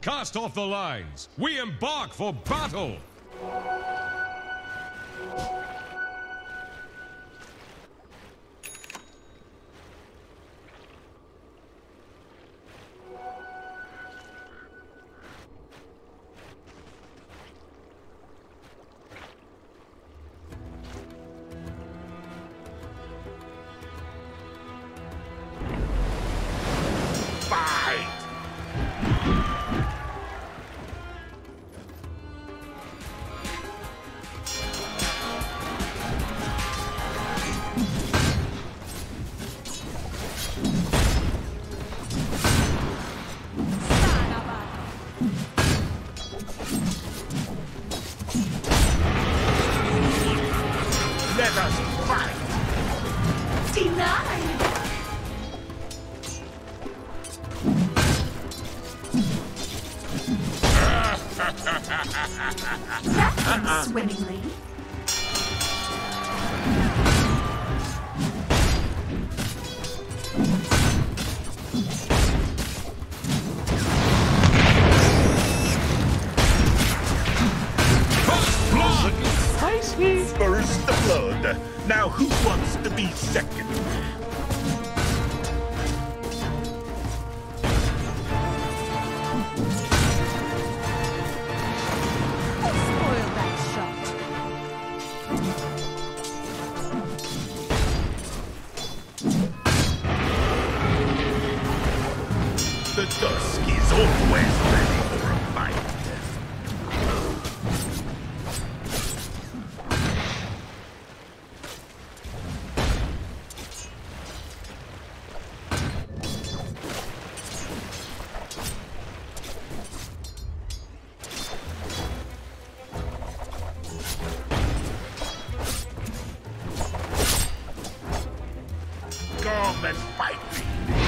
Cast off the lines. We embark for battle. Swimmingly. First the blood. Now who wants to be second? The dusk is always ready for a fight. Come and fight me.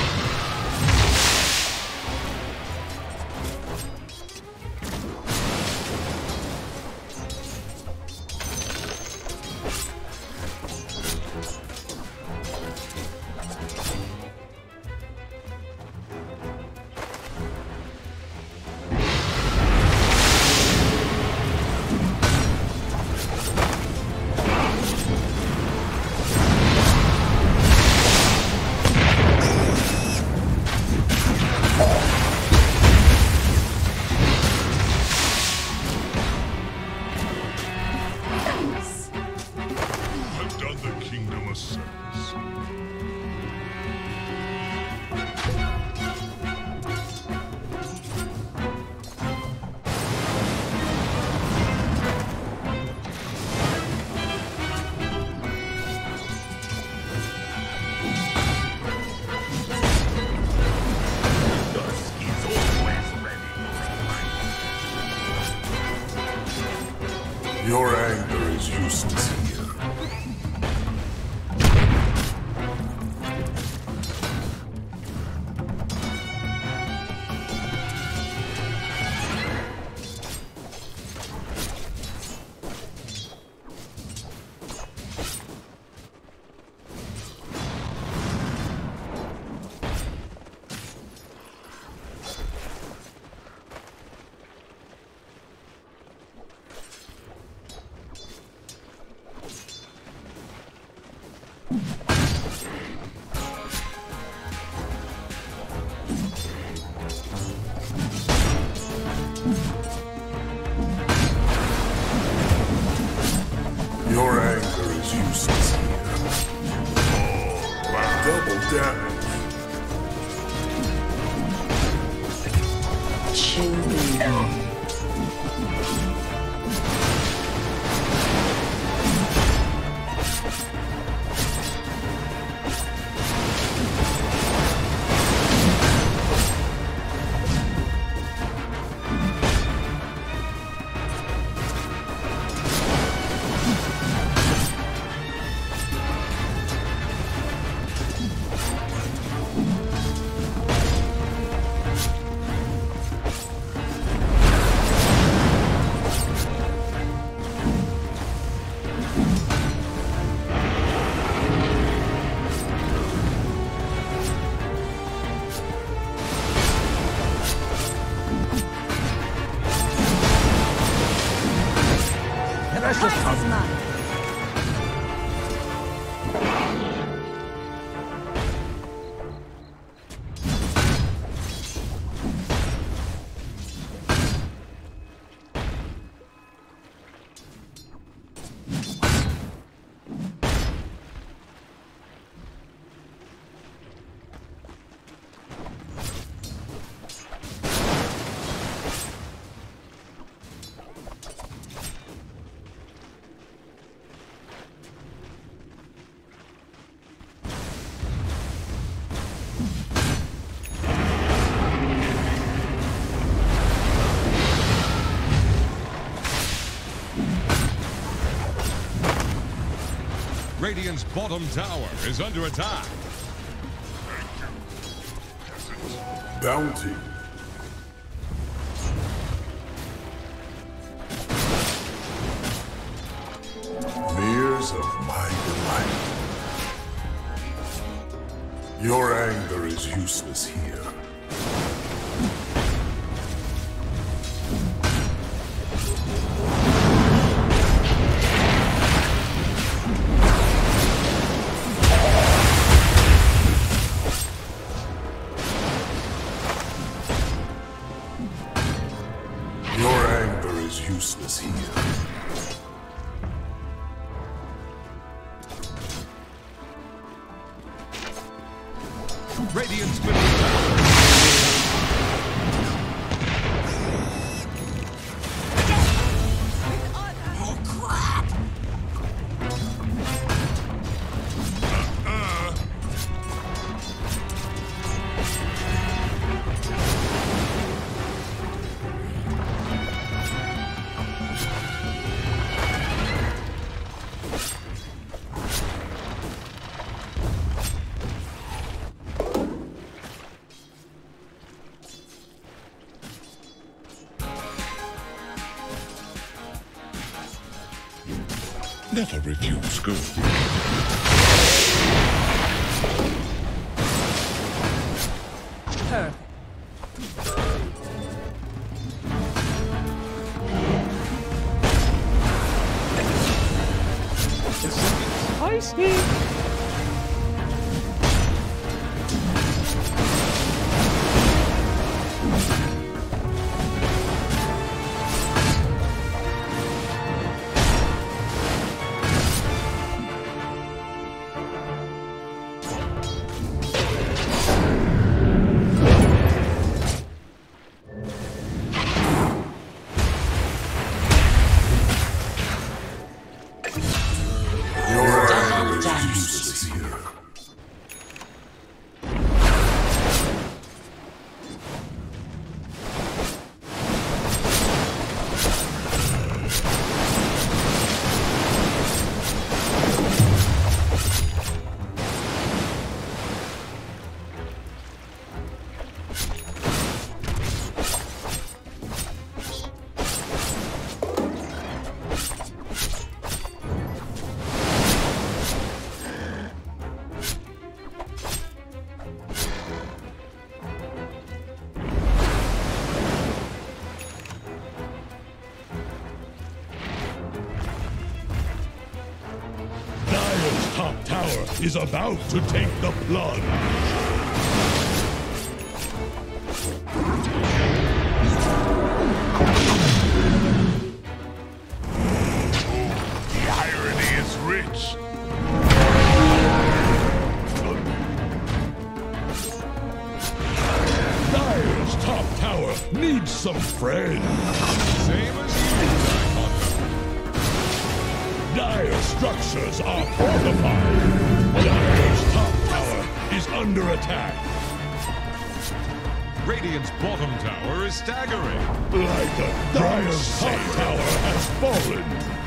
Your anger is useless here. Your anger is useless here. Double damage. Children. Radiant's bottom tower is under attack. Bounty. Mirrors of my delight. Your anger is useless here. Your anger is useless here. Radiant's middle tower. Oh, crap! Never refuse good. Perfect. Your anger is useless here. Dire's top tower is about to take the plunge. The irony is rich. Dire's top tower needs some friends. Same as you, Icon. Dire structures are fortified. Dire's top tower is under attack. Radiant's bottom tower is staggering. Like a Dire's top tower has fallen.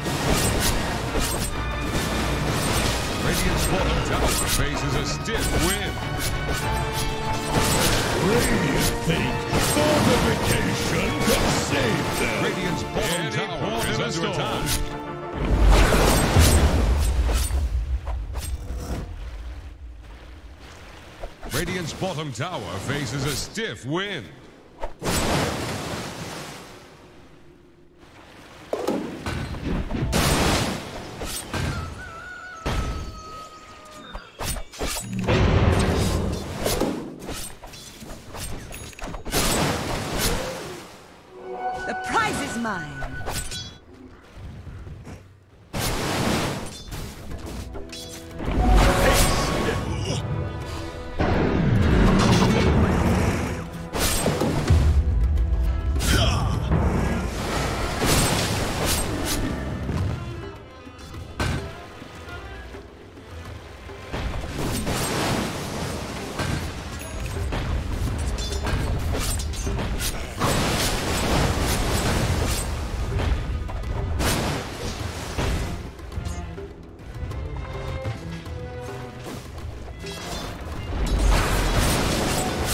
Radiant's bottom tower faces a stiff wind. Radiant think fortification can save them. Radiant's bottom tower is under attack. Radiant's bottom tower faces a stiff wind. The prize is mine.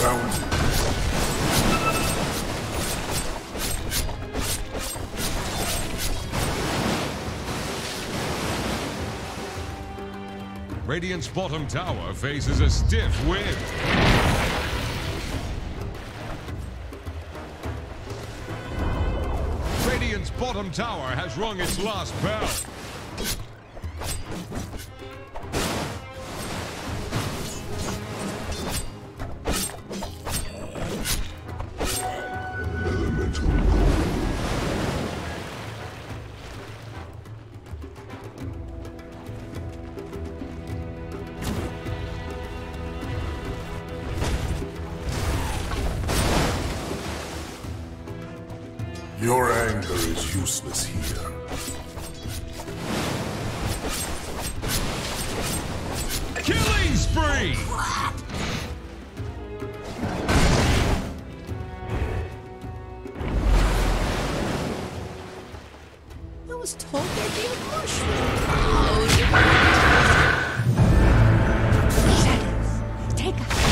bounty. Radiant's bottom tower faces a stiff wind. Radiant's bottom tower has rung its last bell. Your anger is useless here. Killing spree! I was told there'd be a mushroom. Shadows, take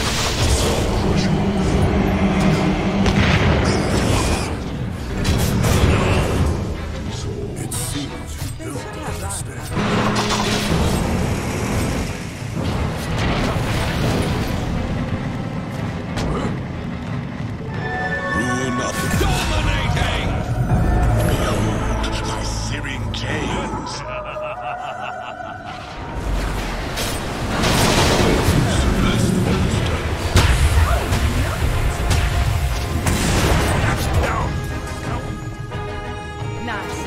It seems you don't understand. Rule nothing. Dominating! Behold my searing chains. Nice.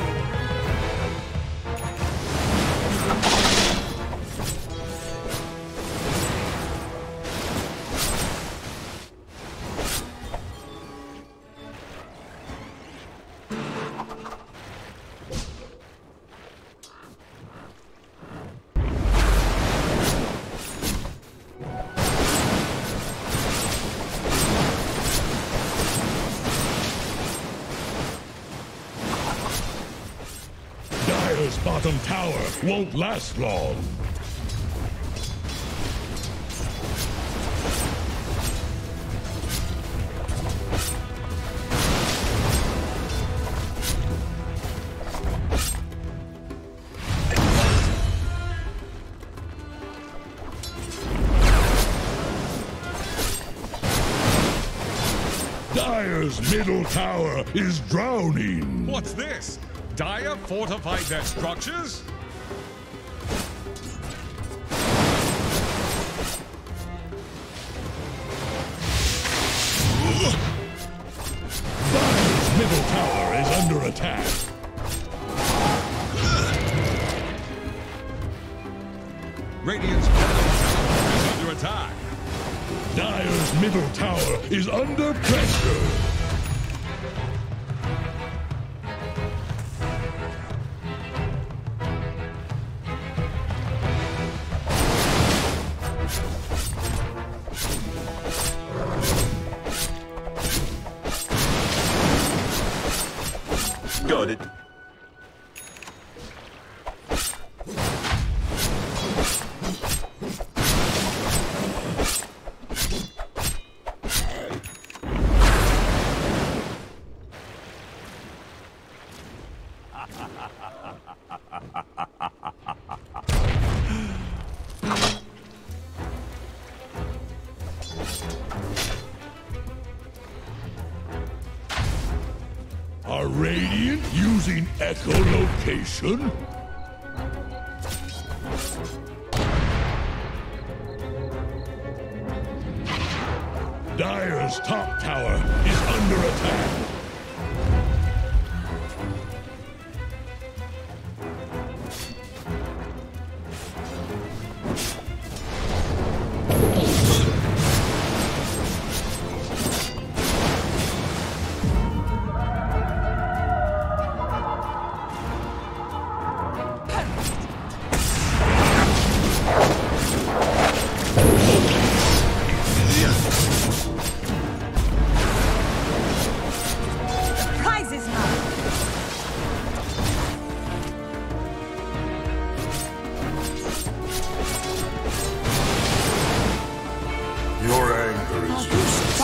Dire's bottom tower won't last long. Dire's middle tower is drowning. What's this? Dire fortified their structures? Dire's middle tower is under attack. Radiant's bottom tower is under attack. Dire's middle tower is under pressure. Got it. Are Radiant using echolocation? Dire's top tower is under attack.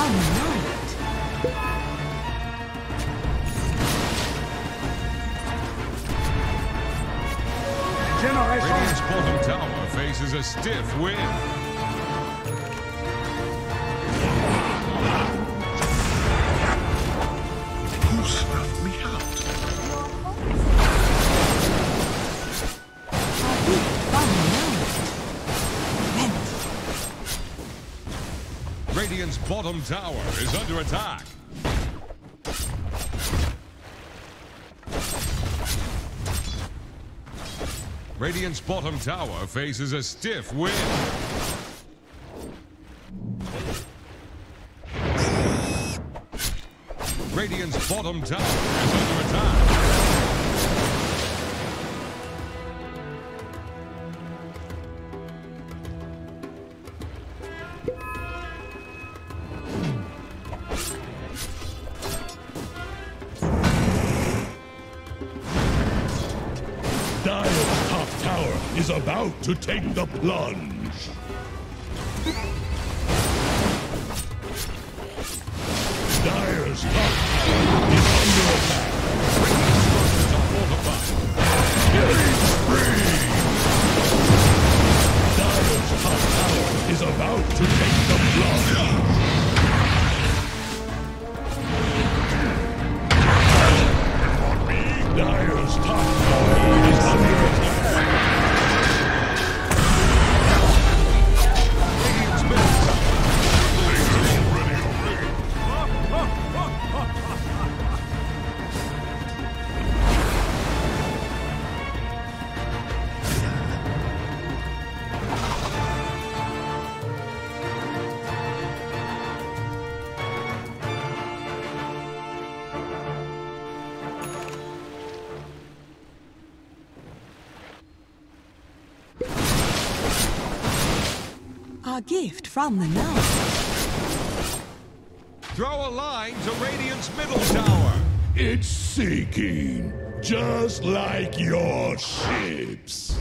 from the night. Radiant's bottom tower faces a stiff wind. Who snuffed me out? From the night. Radiant's bottom tower is under attack. Radiant's bottom tower faces a stiff wind. Radiant's bottom tower is under attack. Dire's top tower is about to take the plunge. Dire's top tower is under attack. Killing spree! Dire's top tower is about to take the plunge. Dire's top tower is under attack. Radiant's middle A gift from the night. Throw a line to Radiant's middle tower. It's sinking, just like your ships.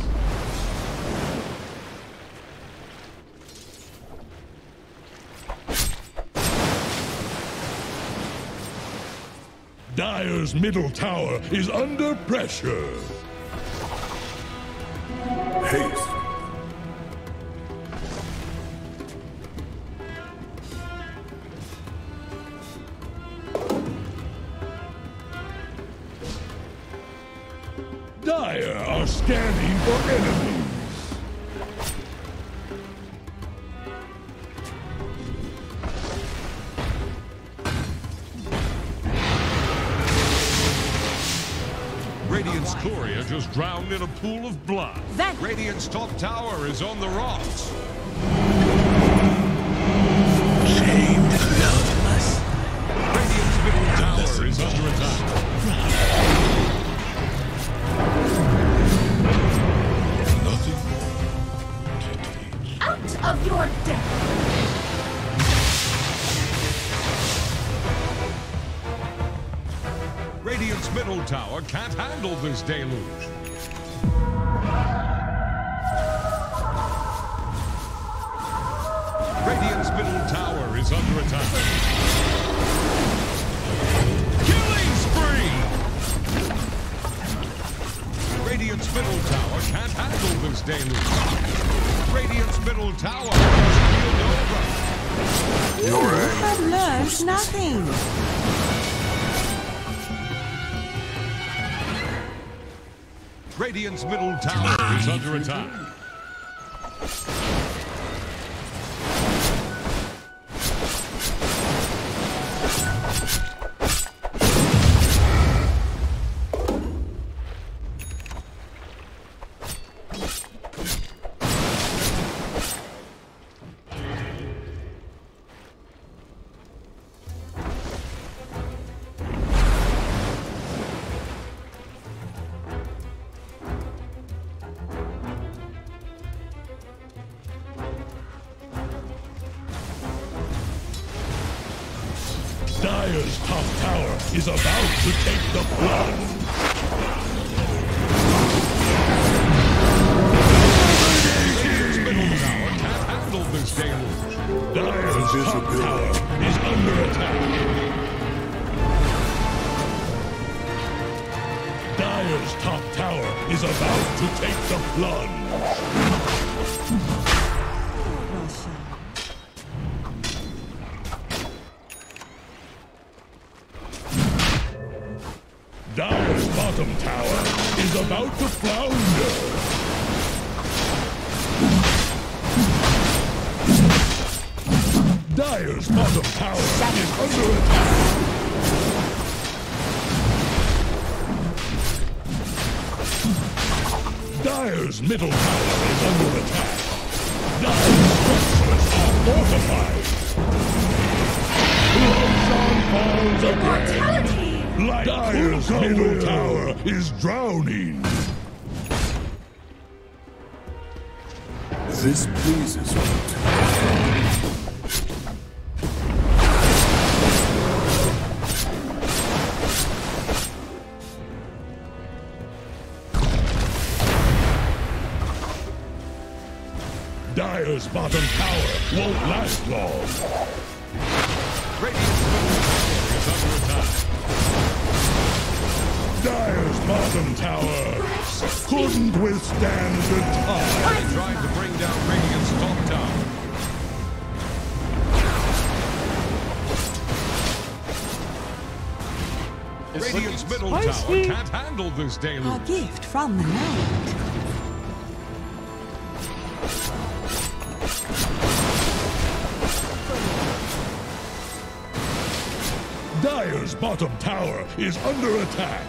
Dire's middle tower is under pressure. Haste. Dire are scanning for enemies. Radiant's courier just drowned in a pool of blood. That- Radiant's top tower is on the rocks. Shamed, loveless. Radiant's middle tower is under attack. Nothing more to teach. Out of your depth. Radiant's middle tower can't handle this deluge. Radiant's middle tower is under attack. Killing spree! Radiant's middle tower can't handle this deluge. Radiant's middle tower is healed over. You have learned nothing. Radiant's middle tower is under attack. Dire's top tower is about to take the plunge. Radiant's middle tower can't handle this deluge. Dire's top tower is under attack. Dire's top tower is about to take the plunge. Russia. Dire's bottom tower is about to flounder. Dire's bottom tower is under attack. Dire's middle tower is under attack. Dire's structures are fortified. Roshan falls again. Like Dire's middle tower is drowning. This pleases me. Dire's bottom tower won't last long. Radiant's middle tower is under attack. Dire's bottom tower couldn't withstand the tide. They tried to bring down Radiant's top tower. Radiant's middle tower can't handle this A deluge. gift from the night. Dire's bottom tower is under attack.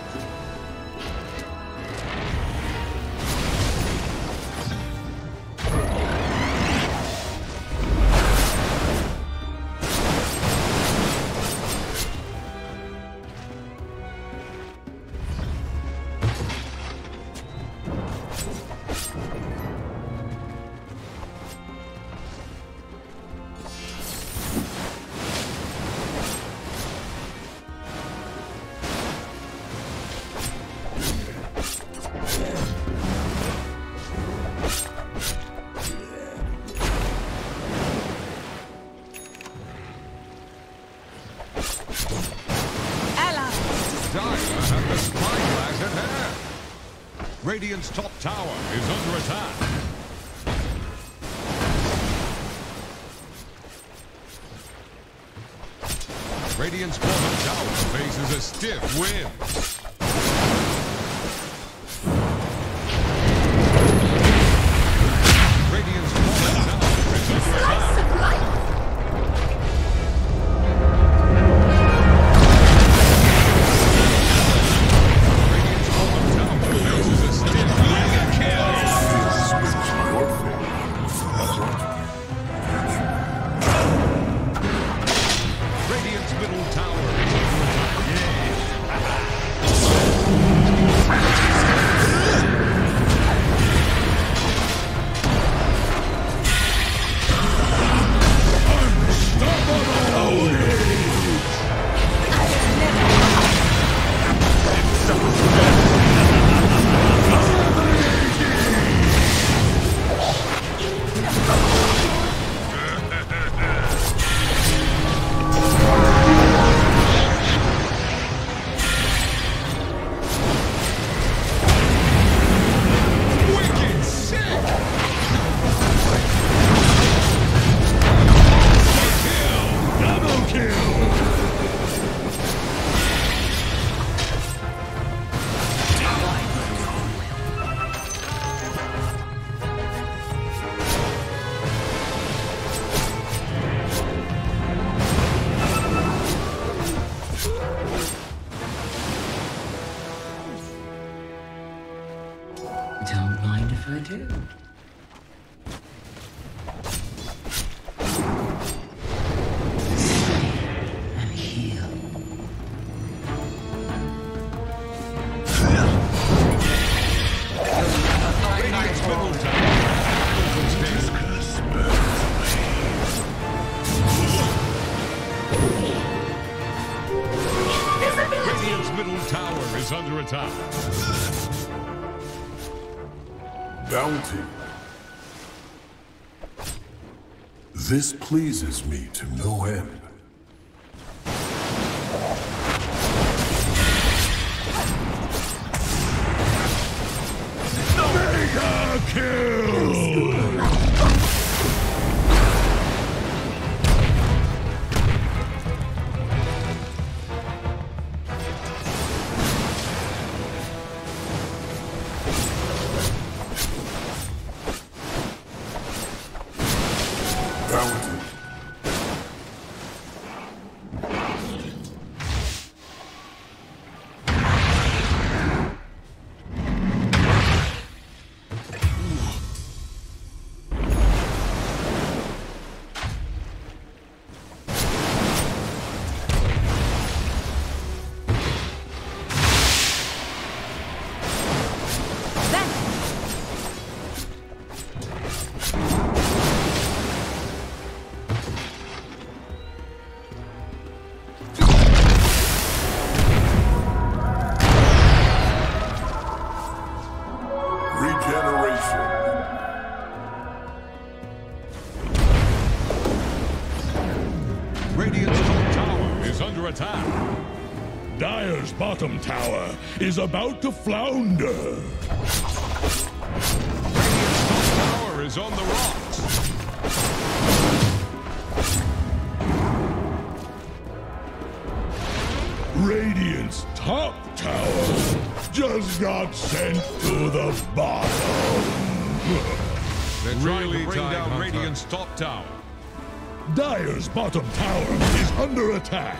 Dire have the spyglass at hand. Radiant's top tower is under attack. Radiant's bottom tower faces a stiff wind. Radiant's bottom tower is under attack. Radiant's bottom tower faces a stiff wind. Radiant's middle tower is under attack. Wicked sick! Double kill! Don't mind if I do. And heal. Radiant's middle tower handles this damage. Radiant's middle tower is under attack. Bounty. This pleases me to no end. Mega kill! Bounty. Regeneration. Radiant's top tower is under attack. Dire's bottom tower is about to flounder. Radiant's top tower is on the rocks. Radiant's top tower just got sent to the bottom. They're trying Really to bring tight, down Hunter. Radiant's top tower. Dire's bottom tower is under attack.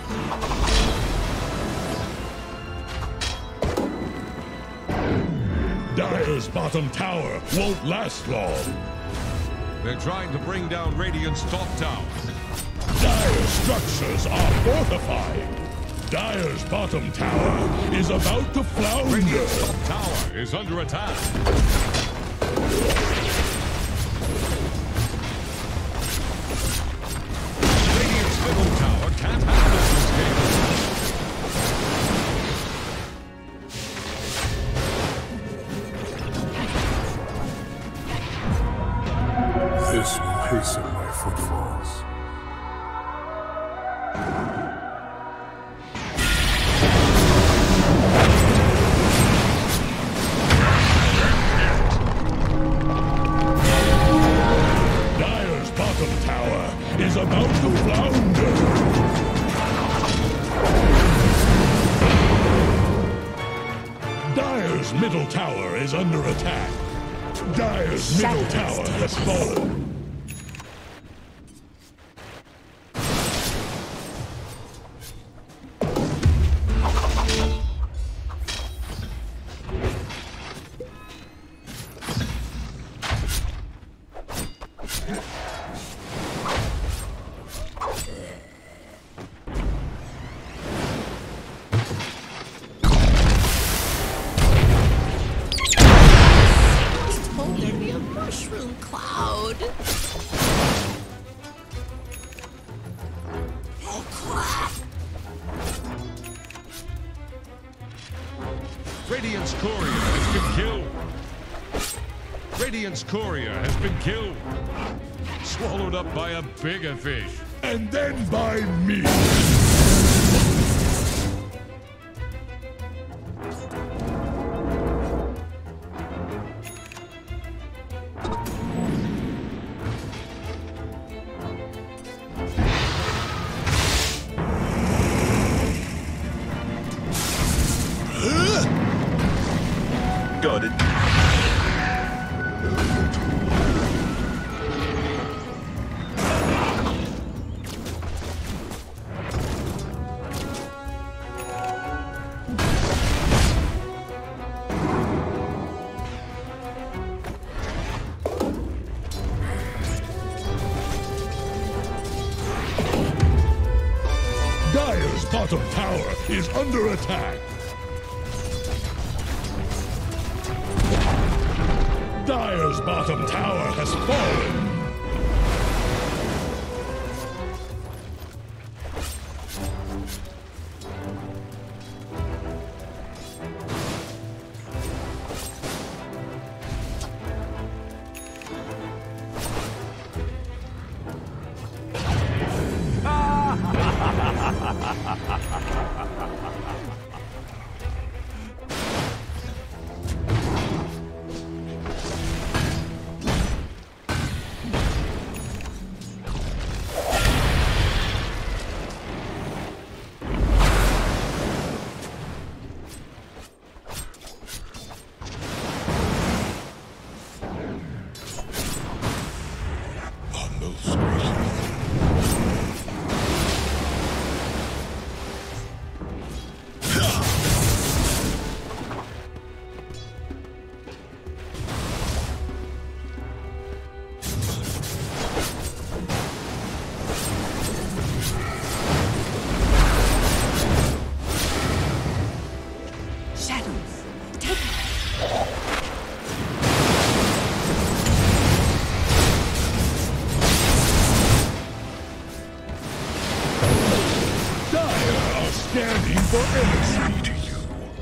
Dire's bottom tower won't last long. They're trying to bring down Radiant's top tower. Dire's structures are fortified. Dire's bottom tower is about to flounder. Radiant's top tower is under attack. Radiant's middle tower can't handle this game. This will hasten my footfalls. Dire's bottom tower is about to flounder. Dire's middle tower is under attack. Dire's middle tower has fallen. Told there'd be a mushroom cloud. Oh, crap. Radiant's courier has been killed. Radiant's courier has been killed. Swallowed up by a bigger fish. And then by me. Got it. Dire's bottom tower is under attack. Dire's bottom tower has fallen. Standing for energy to you.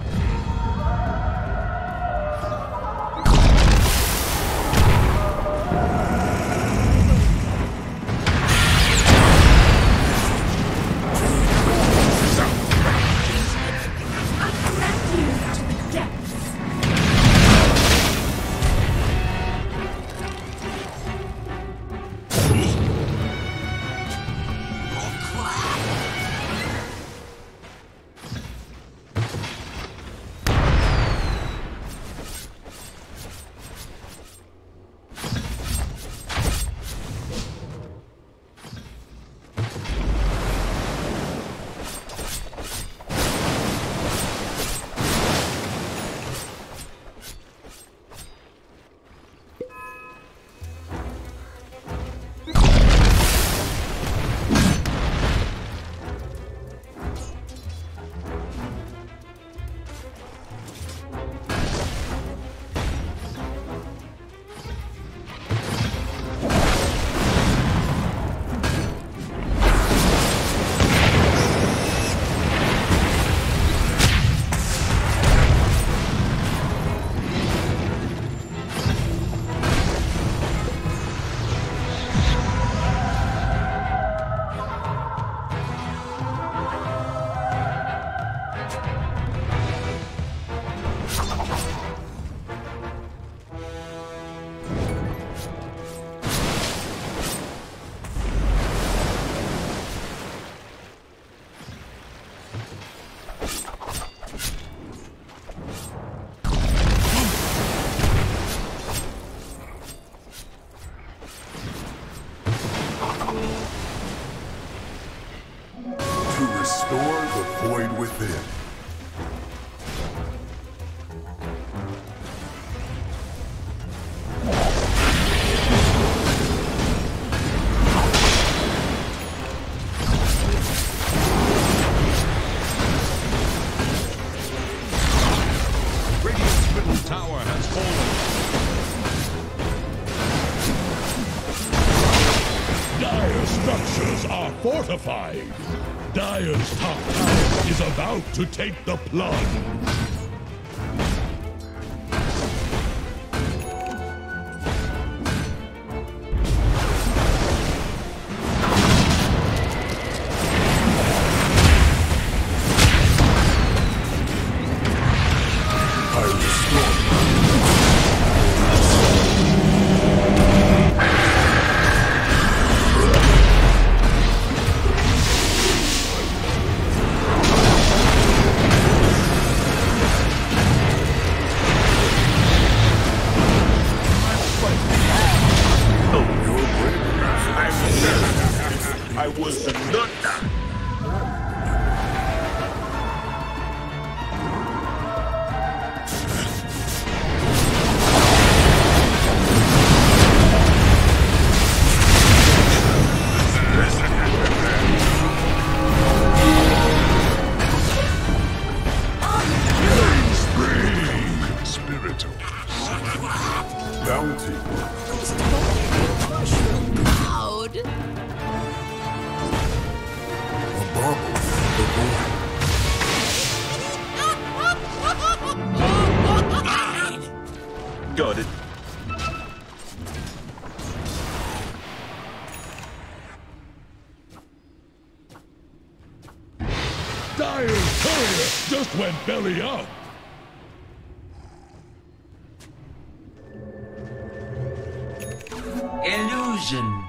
Restore the void within. Radiant's middle tower has fallen. Dire structures are fortified. Dire's top tower is about to take the plunge. I was the nut. Bounty. Mushroom cloud. A bubble. The void. Got it. Dire's courier just went belly up. Illusion.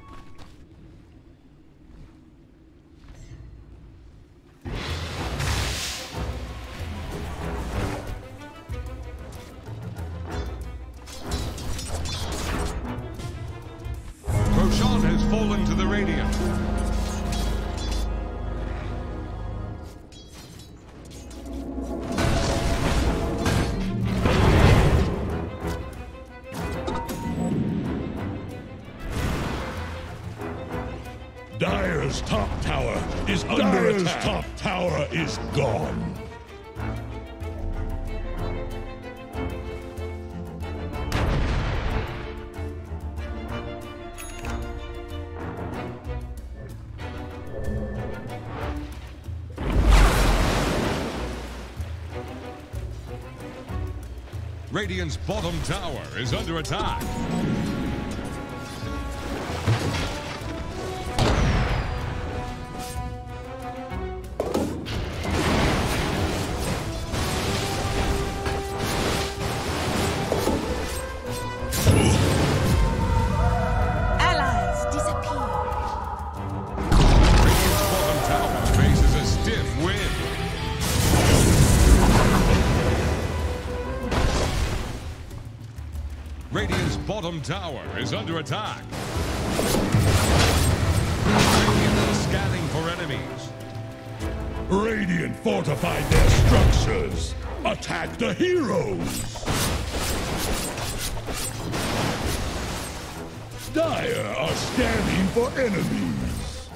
Roshan has fallen to the Radiant. Dire's top tower is under attack. Dire's top tower is gone. Radiant's bottom tower is under attack. Allies disappear. Radiant's bottom tower faces a stiff wind. Radiant's bottom tower is under attack. Radiant is scanning for enemies. Radiant fortified their structures. Attack the heroes. Dire are scanning for enemies.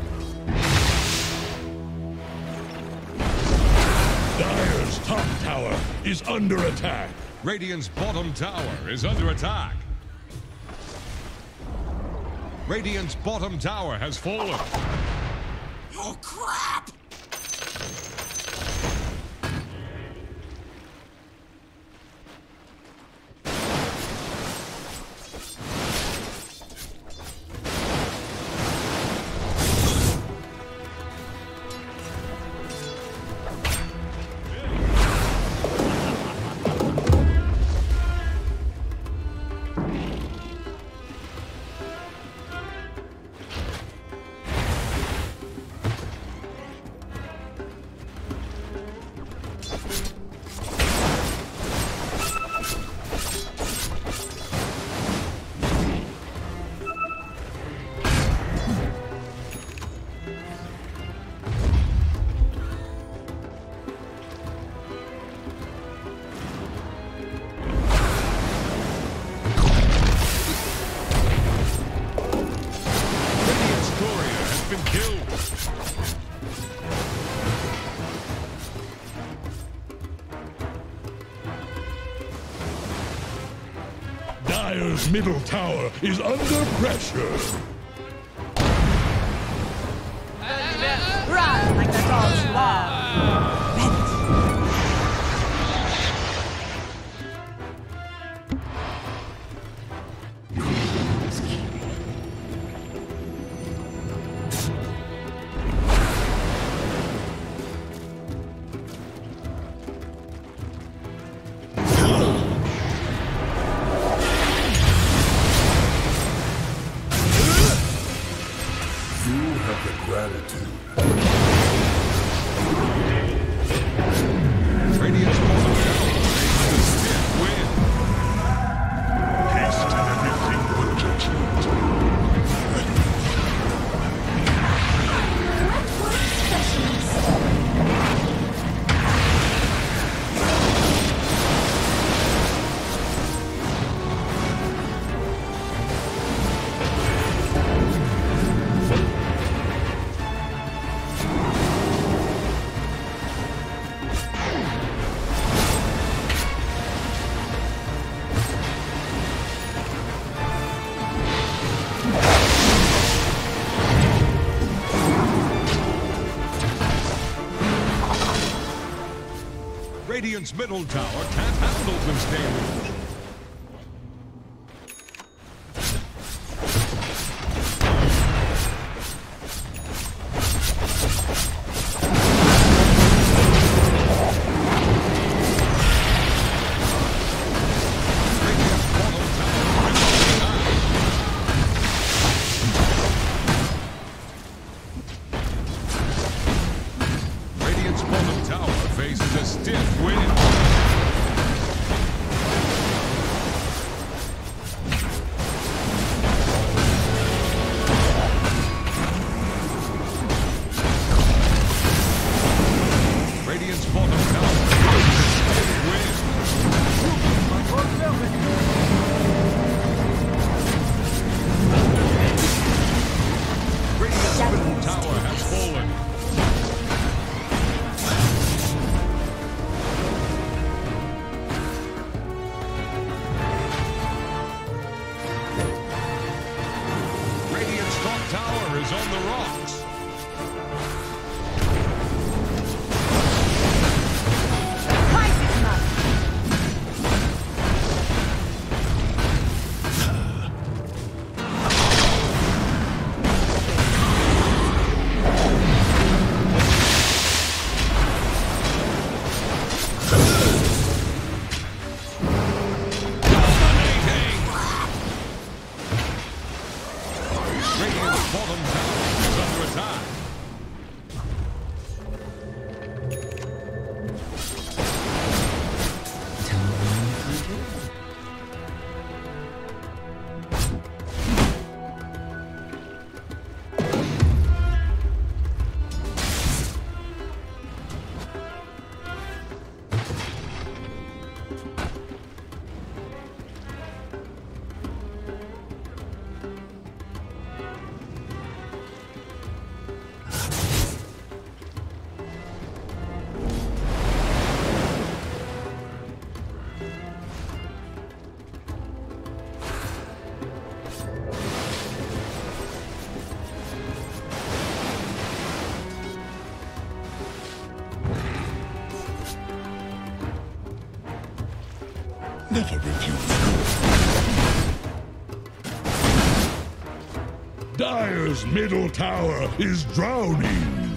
Dire's top tower is under attack. Radiant's bottom tower is under attack. Radiant's bottom tower has fallen. Oh, crap! Dire's middle tower is under pressure. Run like the dogs you are. Gratitude. Radiant's bottom tower faces a stiff wind. Haste in everything but judgment. Radiant's middle tower can't handle this deluge. faces a stiff wind. Radiant's bottom tower faces a stiff wind. Radiant's middle tower has fallen. Radiant's top tower is on the rocks. Radiant's bottom tower is under attack. Tell me if you do. Never refuse good. Dire's middle tower is drowning.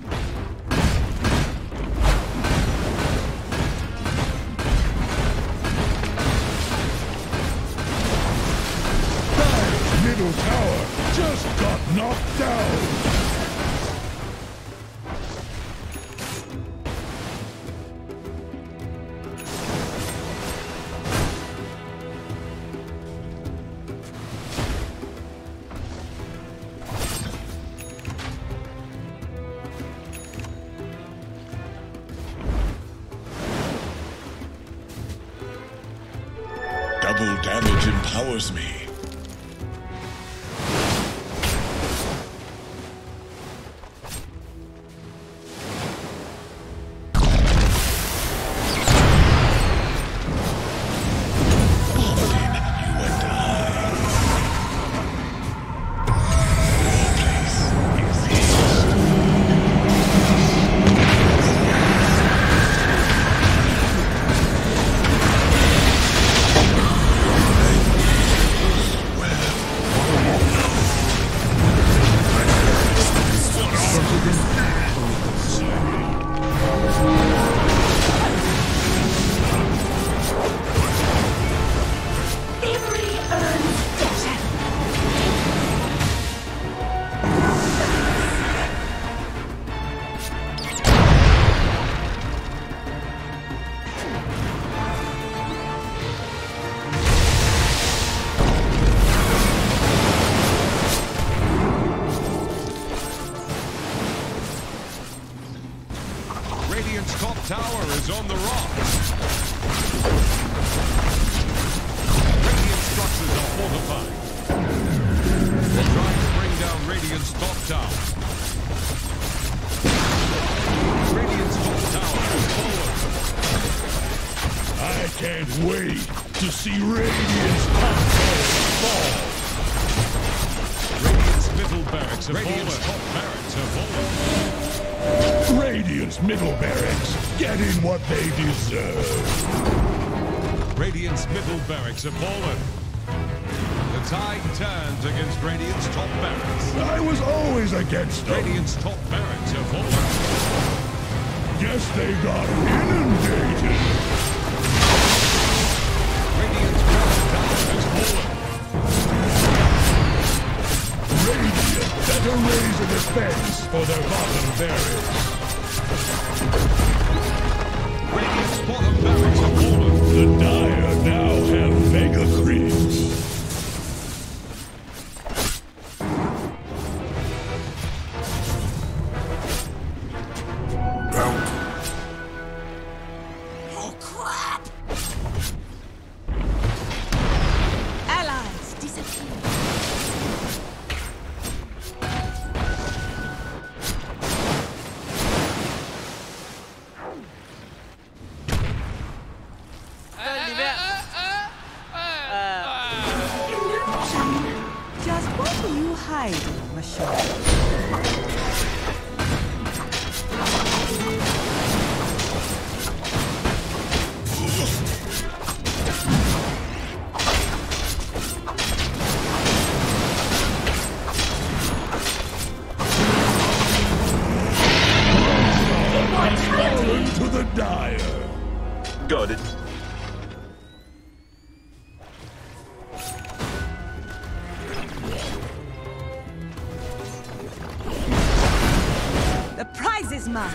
Dire's middle tower just got knocked down. Double damage empowers me. Radiant's top tower is on the rocks. Radiant structures are fortified. They're trying to bring down Radiant's top tower. Radiant's top tower has fallen. I can't wait to see Radiant's top tower fall. Radiant's middle barracks have Radiant's top barracks have fallen. Radiant's middle barracks getting what they deserve. Radiant's middle barracks have fallen. The tide turns against Radiant's top barracks. I was always against them. Radiant's top barracks have fallen. Guess they got inundated. Radiant's bottom tower has fallen. Radiant better raise a defense for their bottom barracks. Radiant's bottom barracks have fallen. The Dire now have Mega Creeps. Oh, crap! Allies disappear. Just what are you hiding, Michelle? Fallen to the Dire. Got it. The prize is mine.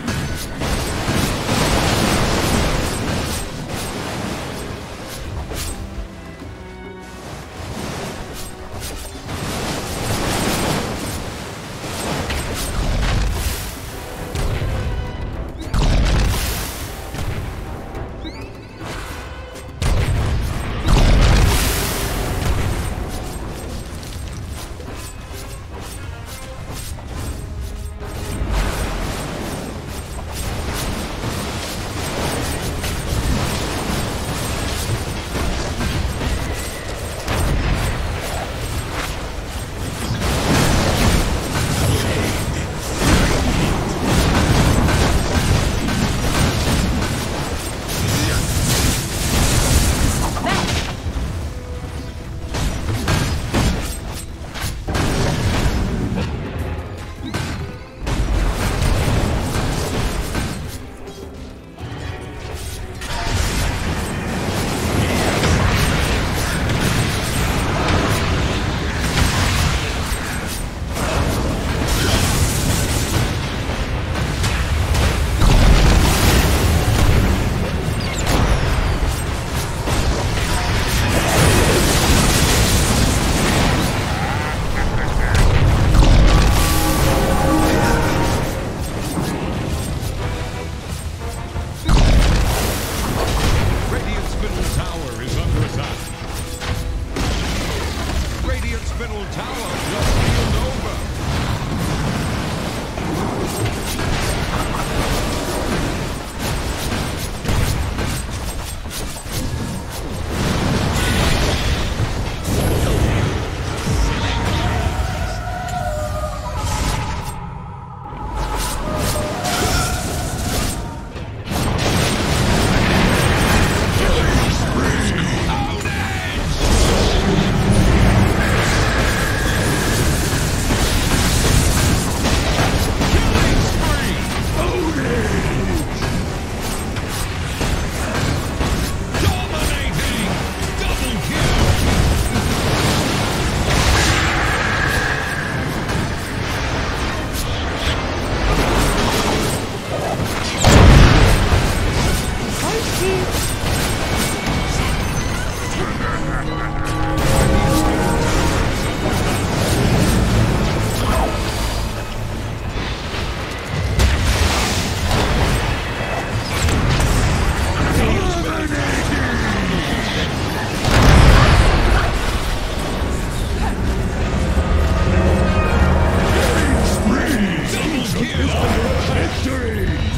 Radiant's middle tower is under attack. Radiant's middle tower just healed over. Dominating! Double kill! Victory!